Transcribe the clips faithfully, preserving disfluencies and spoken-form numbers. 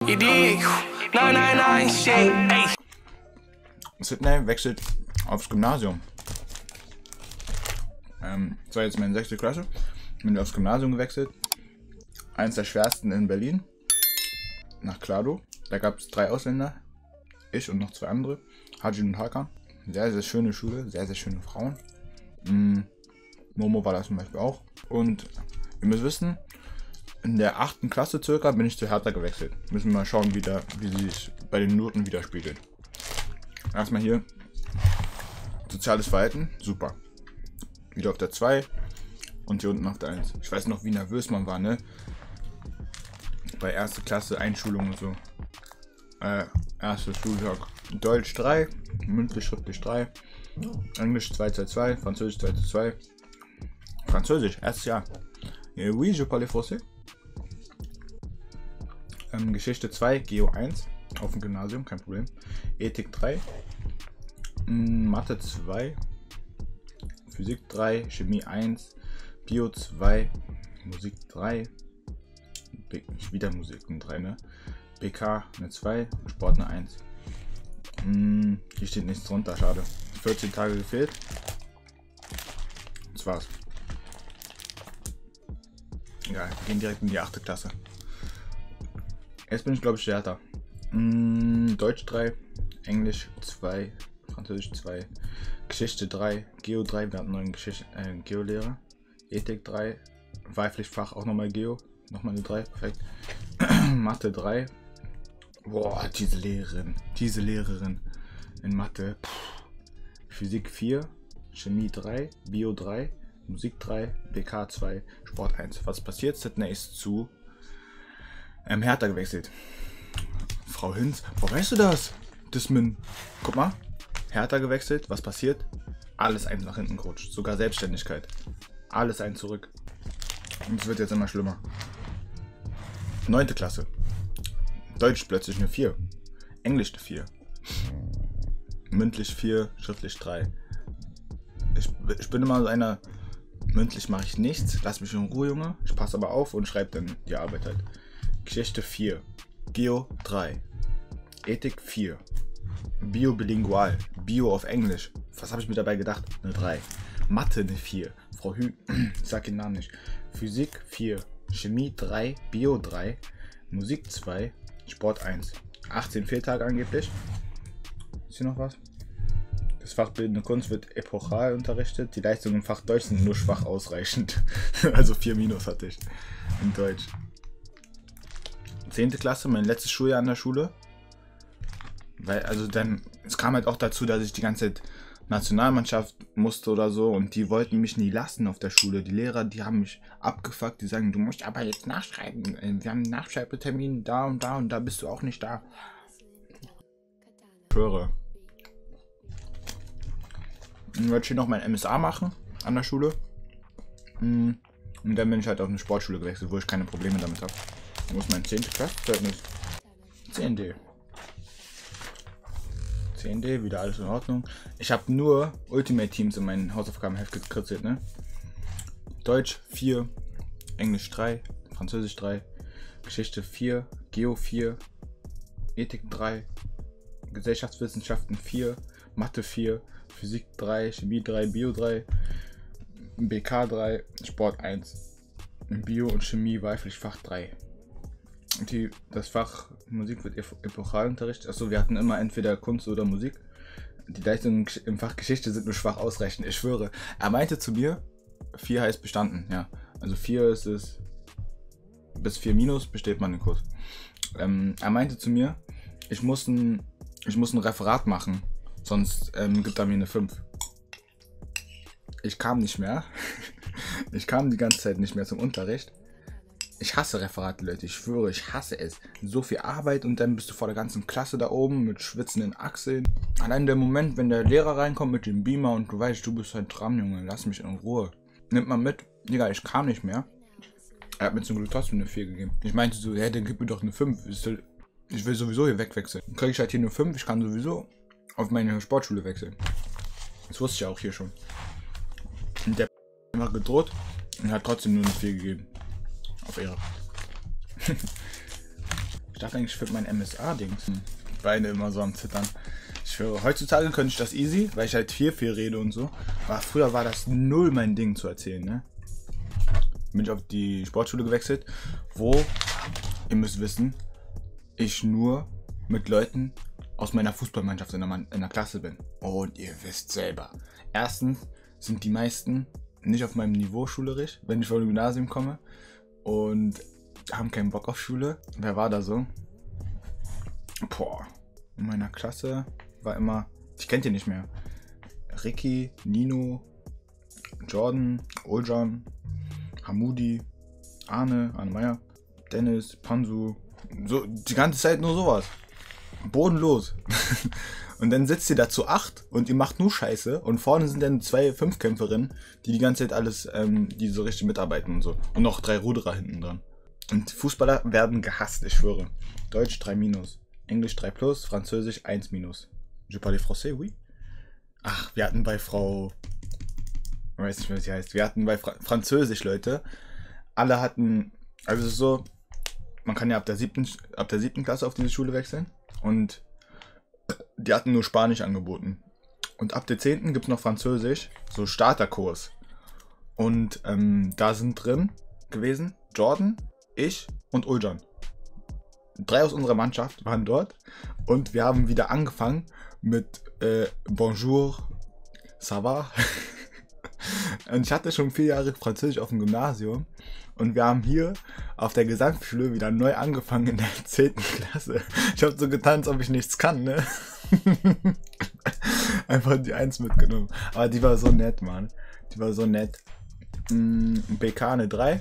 Idee. Nein, nein, nein, shit. Ey. Sydney wechselt aufs Gymnasium. Ähm, das war jetzt meine sechste Klasse. Bin aufs Gymnasium gewechselt. Eins der schwersten in Berlin. Nach Klado. Da gab es drei Ausländer. Ich und noch zwei andere. Hajin und Hakan. Sehr, sehr schöne Schule. Sehr, sehr schöne Frauen. Mhm. Momo war das zum Beispiel auch. Und ihr müsst wissen, in der achten Klasse circa bin ich zu Hertha gewechselt. Müssen wir mal schauen, wie, da, wie sie sich bei den Noten widerspiegelt. Erstmal hier. Soziales Verhalten. Super. Wieder auf der zwei. Und hier unten auf der eins. Ich weiß noch, wie nervös man war, ne? Bei erste Klasse, Einschulung und so. Äh, erste Schultag. Deutsch drei. Mündlich, schriftlich drei. Englisch zwei zwei zwei. Französisch zwei zwei zwei. Französisch, erstes Jahr. Oui, je parle français. Ähm, Geschichte zwei, Geo eins. Auf dem Gymnasium, kein Problem. Ethik drei. Ähm, Mathe zwei. Physik drei. Chemie eins. Bio zwei. Musik drei. B wieder Musik drei, ne? B K eine zwei. Sport eine eins. Ähm, hier steht nichts drunter, schade. vierzehn Tage gefehlt. Das war's. Ja, wir gehen direkt in die achte Klasse. Jetzt bin ich, glaube ich, stärker. Mm, Deutsch drei, Englisch zwei, Französisch zwei, Geschichte drei, Geo drei, wir hatten einen neuen Geschichte, äh, Geolehrer. Ethik drei, Wahlpflichtfach auch nochmal Geo, nochmal eine drei, perfekt. Mathe drei. Boah, diese Lehrerin, diese Lehrerin in Mathe. Puh. Physik vier, Chemie drei, Bio drei, Musik drei, B K zwei, Sport eins. Was passiert? Sydney ist zu ähm, Hertha gewechselt. Frau Hinz, wo weißt du das? Dismin, guck mal, Hertha gewechselt, was passiert? Alles eins nach hinten gerutscht, sogar Selbstständigkeit. Alles ein zurück. Und es wird jetzt immer schlimmer. Neunte Klasse. Deutsch plötzlich eine vier. Englisch eine vier. Mündlich vier, schriftlich drei. Ich, ich bin immer so einer, mündlich mache ich nichts, lass mich in Ruhe, Junge. Ich passe aber auf und schreibe dann die Arbeit halt. Geschichte vier, Geo drei, Ethik vier, Bio bilingual, Bio auf Englisch. Was habe ich mir dabei gedacht? Eine drei. Mathe eine vier, Frau Hü, ich sag den Namen nicht. Physik vier, Chemie drei, Bio drei, Musik zwei, Sport eins. achtzehn Fehltage angeblich. Ist hier noch was? Das Fach Bildende Kunst wird epochal unterrichtet. Die Leistungen im Fach Deutsch sind nur schwach ausreichend. Also vier Minus hatte ich in Deutsch. zehnte Klasse, mein letztes Schuljahr an der Schule. Weil, also dann, es kam halt auch dazu, dass ich die ganze Zeit Nationalmannschaft musste oder so und die wollten mich nie lassen auf der Schule. Die Lehrer, die haben mich abgefuckt, die sagen, du musst aber jetzt nachschreiben. Wir haben einen Nachschreibetermin da und da und da bist du auch nicht da. Ich schwöre. Dann wollte ich hier noch mein M S A machen an der Schule. Und dann bin ich halt auf eine Sportschule gewechselt, wo ich keine Probleme damit habe. Wo ist mein zehnte Klassenzeugnis? zehn D. zehn D, wieder alles in Ordnung. Ich habe nur Ultimate Teams in meinen Hausaufgabenheft gekritzelt, ne? Deutsch vier, Englisch drei, Französisch drei, Geschichte vier, Geo vier, Ethik drei, Gesellschaftswissenschaften vier, Mathe vier, Physik drei, Chemie drei, Bio drei, B K drei, Sport eins, Bio und Chemie Wahlpflichtfach drei. Die, das Fach Musik wird epochal unterrichtet. Achso, wir hatten immer entweder Kunst oder Musik. Die Leistungen im Fach Geschichte sind nur schwach ausreichend, ich schwöre. Er meinte zu mir, vier heißt bestanden, ja. Also vier ist es, bis vier minus besteht man den Kurs. Ähm, er meinte zu mir, ich muss ein, ich muss ein Referat machen, sonst ähm, gibt er mir eine fünf. Ich kam nicht mehr. Ich kam die ganze Zeit nicht mehr zum Unterricht. Ich hasse Referate, Leute, ich schwöre, ich hasse es. So viel Arbeit und dann bist du vor der ganzen Klasse da oben mit schwitzenden Achseln. Allein der Moment, wenn der Lehrer reinkommt mit dem Beamer und du weißt, du bist halt dran, Junge, lass mich in Ruhe. Nimmt mal mit. Digga, ich kam nicht mehr. Er hat mir zum Glück trotzdem eine vier gegeben. Ich meinte so, ja, dann gib mir doch eine fünf. Ich will sowieso hier wegwechseln. Dann kriege ich halt hier eine fünf, ich kann sowieso auf meine Sportschule wechseln. Das wusste ich ja auch hier schon. Und der hat einfach gedroht und hat trotzdem nur eine vier gegeben. Auf Ehre. darf eigentlich für mein M S A-Dings. Hm. Beine immer so am Zittern. Ich schwöre, heutzutage könnte ich das easy, weil ich halt viel, viel rede und so. Aber früher war das null mein Ding zu erzählen, ne? Bin ich auf die Sportschule gewechselt, wo, ihr müsst wissen, ich nur mit Leuten aus meiner Fußballmannschaft in der, Mann, in der Klasse bin. Und ihr wisst selber. Erstens sind die meisten nicht auf meinem Niveau schulerisch, wenn ich vom Gymnasium komme. Und haben keinen Bock auf Schule. Wer war da so? Boah. In meiner Klasse war immer, ich kennt ihr nicht mehr. Ricky, Nino, Jordan, Oljan, Hamudi, Arne, Arne Meyer, Dennis, Pansu. So, die ganze Zeit nur sowas. Bodenlos. Und dann sitzt ihr da zu acht und ihr macht nur Scheiße. Und vorne sind dann zwei Fünfkämpferinnen, die die ganze Zeit alles, ähm, die so richtig mitarbeiten und so. Und noch drei Ruderer hinten dran. Und Fußballer werden gehasst, ich schwöre. Deutsch drei minus, Englisch drei plus, Französisch eins minus. Je parle français, oui. Ach, wir hatten bei Frau... Ich weiß nicht mehr, wie sie heißt. Wir hatten bei Fra Französisch, Leute. Alle hatten... Also es ist so... Man kann ja ab der siebten, ab der siebten Klasse auf diese Schule wechseln. Und die hatten nur Spanisch angeboten. Und ab der zehnten gibt es noch Französisch. So Starterkurs. Und ähm, da sind drin gewesen Jordan, ich und Uljan. Drei aus unserer Mannschaft waren dort. Und wir haben wieder angefangen mit äh, Bonjour, ça va? Und ich hatte schon vier Jahre Französisch auf dem Gymnasium. Und wir haben hier auf der Gesamtschule wieder neu angefangen in der zehnten Klasse. Ich habe so getan, als ob ich nichts kann, ne? Einfach die eins mitgenommen. Aber die war so nett, Mann. Die war so nett. B K eine drei.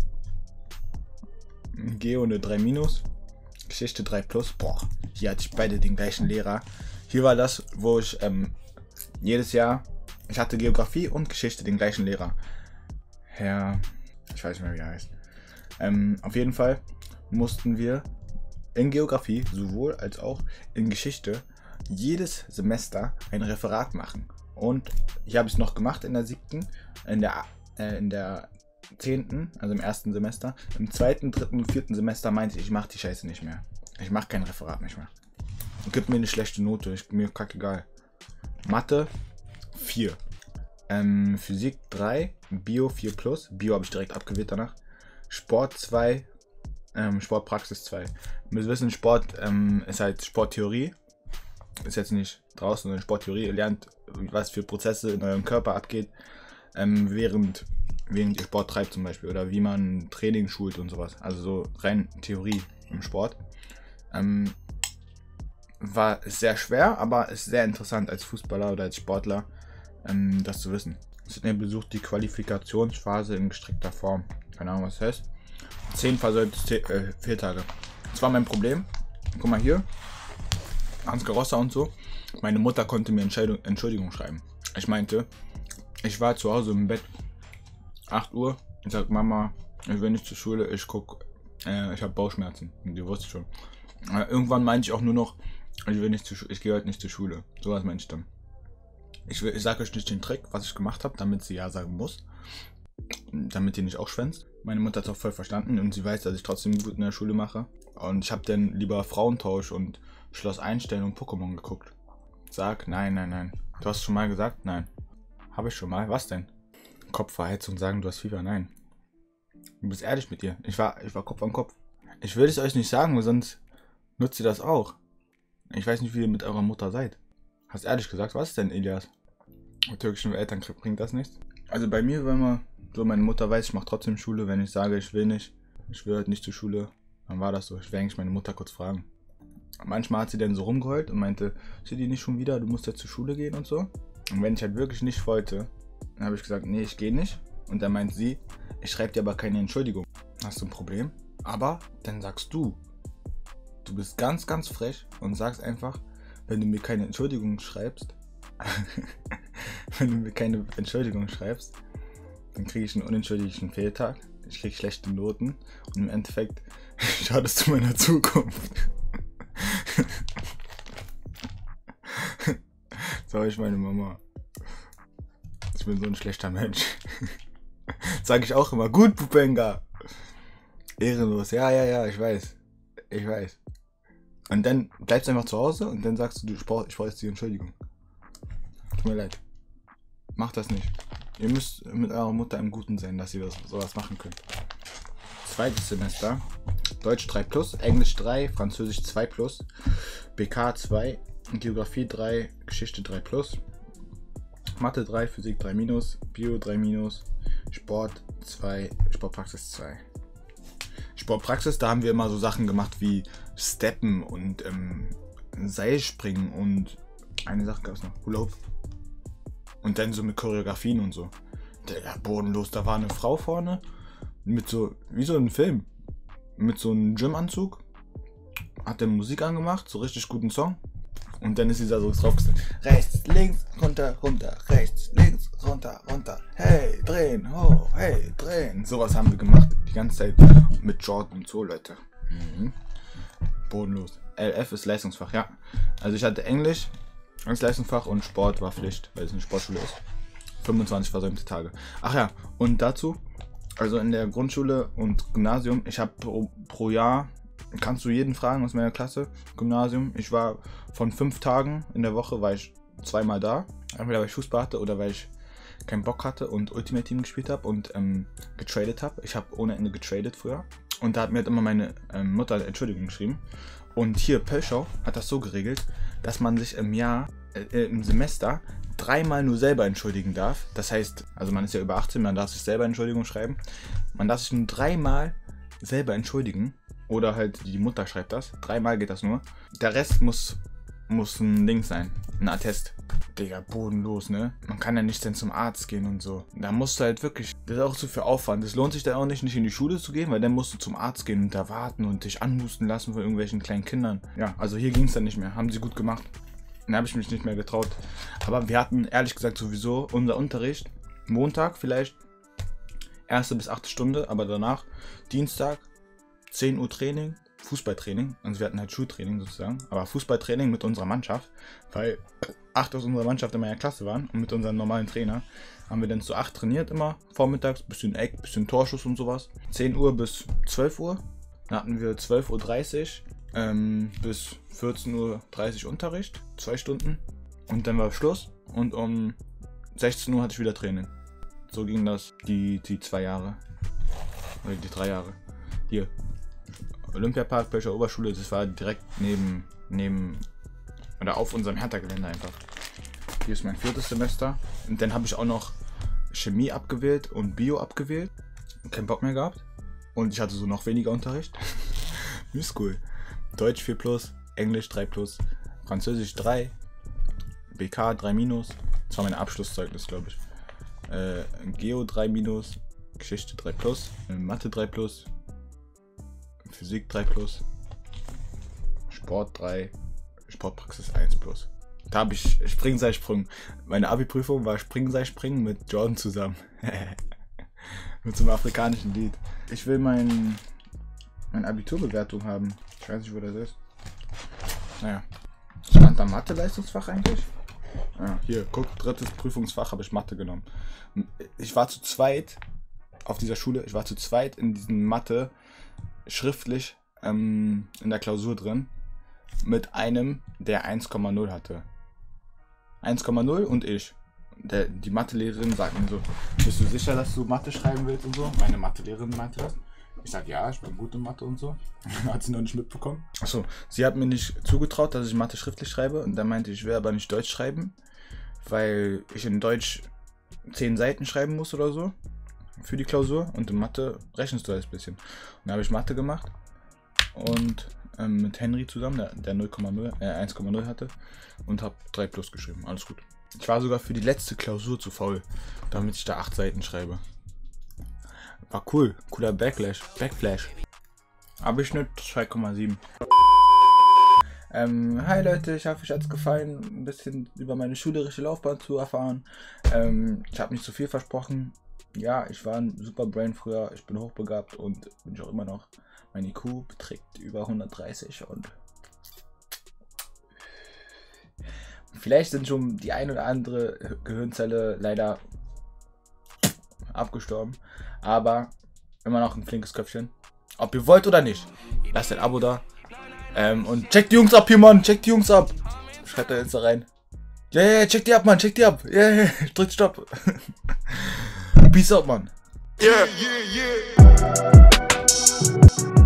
Geo eine drei minus. Geschichte drei plus. Boah, hier hatte ich beide den gleichen Lehrer. Hier war das, wo ich ähm, jedes Jahr... Ich hatte Geografie und Geschichte den gleichen Lehrer. Herr... Ich weiß nicht mehr, wie er heißt. Ähm, auf jeden Fall mussten wir in Geografie sowohl als auch in Geschichte jedes Semester ein Referat machen. Und ich habe es noch gemacht in der siebten, in der, äh, in der zehnten, also im ersten Semester. Im zweiten, dritten und vierten Semester meinte ich, ich mache die Scheiße nicht mehr. Ich mache kein Referat nicht mehr. Und gib mir eine schlechte Note, ich, mir kackegal. Mathe vier. Ähm, Physik drei, Bio vier plus, Bio habe ich direkt abgewählt danach, Sport zwei, ähm, Sportpraxis zwei. Ihr müsst wissen, Sport ähm, ist halt Sporttheorie, ist jetzt nicht draußen, sondern Sporttheorie. Ihr lernt, was für Prozesse in eurem Körper abgeht, ähm, während, während ihr Sport treibt zum Beispiel, oder wie man Training schult und sowas, also so rein Theorie im Sport. Ähm, war sehr schwer, aber ist sehr interessant als Fußballer oder als Sportler, Ähm, das zu wissen. Sydney besucht die Qualifikationsphase in gestreckter Form. Keine Ahnung, was das heißt. zehn versäumte äh, Fehltage. Das war mein Problem. Guck mal hier. Hans Garosser und so. Meine Mutter konnte mir Entscheidung, Entschuldigung schreiben. Ich meinte, ich war zu Hause im Bett. acht Uhr. Ich sag, Mama, ich will nicht zur Schule. Ich guck, äh, ich habe Bauchschmerzen. Und die wusste schon. Äh, irgendwann meinte ich auch nur noch, ich will nicht zur Schule. Ich gehe heute nicht zur Schule. So was meinte ich dann. Ich, ich sage euch nicht den Trick, was ich gemacht habe, damit sie ja sagen muss. Damit ihr nicht auch schwänzt. Meine Mutter hat es auch voll verstanden und sie weiß, dass ich trotzdem gut in der Schule mache. Und ich habe dann lieber Frauentausch und Schloss Einstein und Pokémon geguckt. Sag, nein, nein, nein. Du hast schon mal gesagt? Nein. Habe ich schon mal? Was denn? Kopfverheizung sagen, du hast Fieber? Nein. Du bist ehrlich mit dir. Ich war, ich war Kopf an Kopf. Ich will es euch nicht sagen, weil sonst nutzt ihr das auch. Ich weiß nicht, wie ihr mit eurer Mutter seid. Hast ehrlich gesagt, was ist denn, Elias? Mit türkischen Eltern bringt das nichts. Also bei mir war immer so, meine Mutter weiß, ich mache trotzdem Schule, wenn ich sage, ich will nicht, ich will halt nicht zur Schule, dann war das so. Ich will eigentlich meine Mutter kurz fragen. Manchmal hat sie dann so rumgeheult und meinte, sind die nicht schon wieder, du musst ja zur Schule gehen und so. Und wenn ich halt wirklich nicht wollte, dann habe ich gesagt, nee, ich gehe nicht. Und dann meint sie, ich schreibe dir aber keine Entschuldigung. Hast du ein Problem? Aber dann sagst du, du bist ganz, ganz frech und sagst einfach, wenn du mir keine Entschuldigung schreibst, wenn du mir keine Entschuldigung schreibst, dann kriege ich einen unentschuldigten Fehltag, ich kriege schlechte Noten und im Endeffekt schadest du meiner Zukunft. So ich meine Mama. Ich bin so ein schlechter Mensch. Sag ich auch immer, gut, Pupenga. Ehrenlos, ja, ja, ja, ich weiß. Ich weiß. Und dann bleibst du einfach zu Hause und dann sagst du, du ich brauche ich brauch jetzt die Entschuldigung. Tut mir leid. Macht das nicht. Ihr müsst mit eurer Mutter im Guten sein, dass ihr das, sowas machen könnt. Zweites Semester. Deutsch drei plus, Englisch drei, Französisch zwei plus, B K zwei, Geografie drei, Geschichte drei plus, Mathe drei, Physik drei minus, Bio drei minus, Sport zwei, Sportpraxis zwei. Sportpraxis, da haben wir immer so Sachen gemacht wie Steppen und ähm, Seilspringen und eine Sache gab es noch, Hula Hoop. Und dann so mit Choreografien und so. Digga, bodenlos, da war eine Frau vorne mit so, wie so ein Film, mit so einem Gymanzug, hat dann Musik angemacht, so richtig guten Song. Und dann ist sie da so draufgesetzt. Rechts, links, runter, runter, rechts, links, runter, runter. Hey, drehen, hoch, hey, drehen. Sowas haben wir gemacht, die ganze Zeit mit Jordan und so, Leute. Mhm. Bodenlos. L F ist Leistungsfach, ja. Also ich hatte Englisch als Leistungsfach und Sport war Pflicht, weil es eine Sportschule ist. fünfundzwanzig versäumte Tage. Ach ja, und dazu, also in der Grundschule und Gymnasium, ich habe pro, pro Jahr, kannst du jeden fragen aus meiner Klasse, Gymnasium, ich war von fünf Tagen in der Woche, war ich zweimal da. Entweder weil ich Fußball hatte oder weil ich keinen Bock hatte und Ultimate Team gespielt habe und ähm, getradet habe. Ich habe ohne Ende getradet früher. Und da hat mir halt immer meine ähm, Mutter eine Entschuldigung geschrieben. Und hier, Pölschau hat das so geregelt, dass man sich im Jahr, äh, im Semester dreimal nur selber entschuldigen darf. Das heißt, also man ist ja über achtzehn, man darf sich selber Entschuldigung schreiben. Man darf sich nur dreimal selber entschuldigen. Oder halt die Mutter schreibt das. Dreimal geht das nur. Der Rest muss, muss ein Ding sein. Ein Attest. Digga, bodenlos, ne? Man kann ja nicht dann zum Arzt gehen und so. Da musst du halt wirklich, das ist auch zu viel Aufwand. Das lohnt sich dann auch nicht, nicht in die Schule zu gehen, weil dann musst du zum Arzt gehen und da warten und dich anhusten lassen von irgendwelchen kleinen Kindern. Ja, also hier ging es dann nicht mehr. Haben sie gut gemacht. Dann habe ich mich nicht mehr getraut. Aber wir hatten ehrlich gesagt sowieso unser Unterricht Montag vielleicht erste bis achte Stunde, aber danach Dienstag zehn Uhr Training, Fußballtraining. Also wir hatten halt Schultraining sozusagen, aber Fußballtraining mit unserer Mannschaft, weil acht aus unserer Mannschaft in meiner Klasse waren und mit unserem normalen Trainer haben wir dann zu acht trainiert immer, vormittags, bisschen Eck, bisschen Torschuss und sowas. zehn Uhr bis zwölf Uhr, dann hatten wir zwölf Uhr dreißig ähm, bis vierzehn Uhr dreißig Unterricht, zwei Stunden und dann war Schluss und um sechzehn Uhr hatte ich wieder Training. So ging das die, die zwei Jahre, oder die drei Jahre. Hier, Olympiapark, Pölscher Oberschule, das war direkt neben, neben, oder auf unserem Hertha-Gelände einfach. Hier ist mein viertes Semester und dann habe ich auch noch Chemie abgewählt und Bio abgewählt. Kein Bock mehr gehabt und ich hatte so noch weniger Unterricht. Ist cool. Deutsch vier plus, Englisch drei plus, Französisch drei, B K drei minus, das war mein Abschlusszeugnis, glaube ich. Äh, Geo drei minus, Geschichte drei plus, Mathe drei plus, Physik drei plus, Sport drei, Sportpraxis eins plus. Da habe ich Springseilsprung. Meine Abi-Prüfung war Springseilspringen mit Jordan zusammen. Mit so einem afrikanischen Lied. Ich will mein, meine Abiturbewertung haben. Ich weiß nicht, wo das ist. Naja. Stand da Mathe-Leistungsfach eigentlich? Ja, hier, guck, drittes Prüfungsfach habe ich Mathe genommen. Ich war zu zweit auf dieser Schule, ich war zu zweit in diesem Mathe schriftlich ähm, in der Klausur drin mit einem, der eins Komma null hatte. eins Komma null und ich. Der, die Mathelehrerin sagt mir so, bist du sicher, dass du Mathe schreiben willst und so? Meine Mathelehrerin meinte das. Ich sag, ja, ich bin gut in Mathe und so. Hat sie noch nicht mitbekommen. Achso, sie hat mir nicht zugetraut, dass ich Mathe schriftlich schreibe. Und dann meinte ich, ich will aber nicht Deutsch schreiben, weil ich in Deutsch zehn Seiten schreiben muss oder so für die Klausur. Und in Mathe rechnest du halt ein bisschen. Und dann habe ich Mathe gemacht und ähm, mit Henry zusammen, der, der null Komma null, äh, eins Komma null hatte und habe drei plus geschrieben. Alles gut. Ich war sogar für die letzte Klausur zu faul, damit ich da acht Seiten schreibe. War cool. Cooler Backlash. Backflash. Abischnitt zwei Komma sieben. Ähm, hi Leute, ich hoffe, euch hat es gefallen, ein bisschen über meine schulerische Laufbahn zu erfahren. Ähm, ich habe nicht zu viel versprochen. Ja, ich war ein super Brain früher, ich bin hochbegabt und bin ich auch immer noch. Mein I Q beträgt über hundertdreißig und vielleicht sind schon die ein oder andere Gehirnzelle leider abgestorben, aber immer noch ein flinkes Köpfchen. Ob ihr wollt oder nicht, lasst ein Abo da, Ähm, und check die Jungs ab hier, Mann. Check die Jungs ab. Schreibt er jetzt da rein. Ja, ja, ja, check die ab, Mann. Check die ab. Ja, ja, drückt Stopp. Peace out, Mann. Yeah, yeah, yeah.